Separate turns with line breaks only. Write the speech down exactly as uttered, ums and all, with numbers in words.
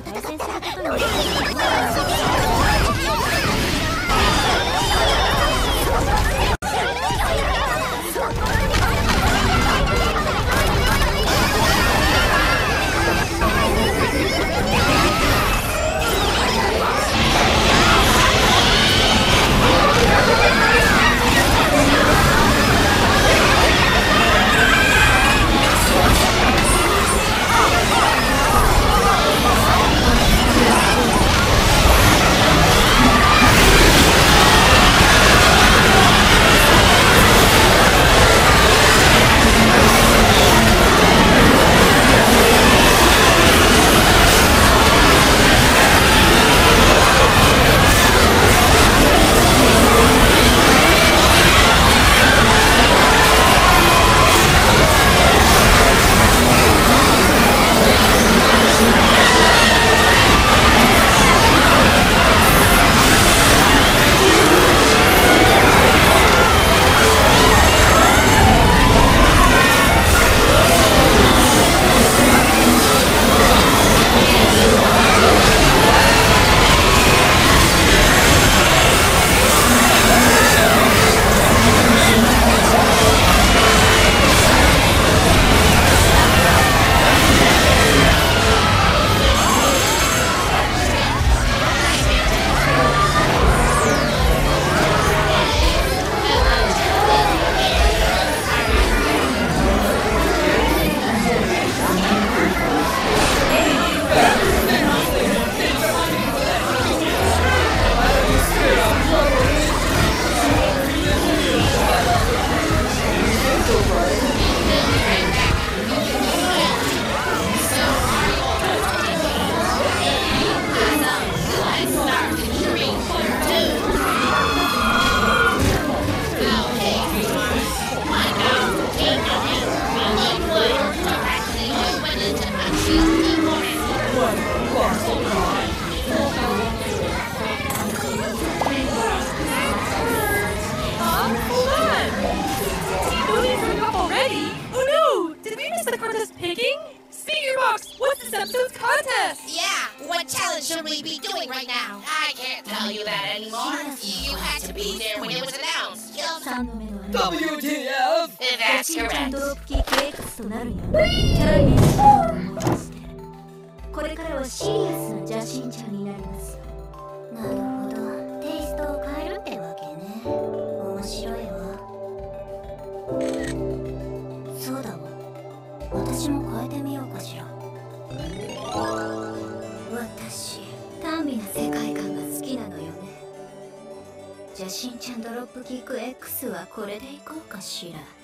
対戦することになる。
episode's contest!
Yeah, what challenge should we be doing right now? I can't tell you that anymore. You had to be there when it was announced.
W T F!
That's correct.
これからはシリアスな邪神ちゃんになります。なるほど、テイストを変えるってわけね。面白いわ。そうだわ、私も変えてみようかしら。私、短美な世界観が好きなのよね。邪神ちゃんドロップキック X はこれでいこうかしら。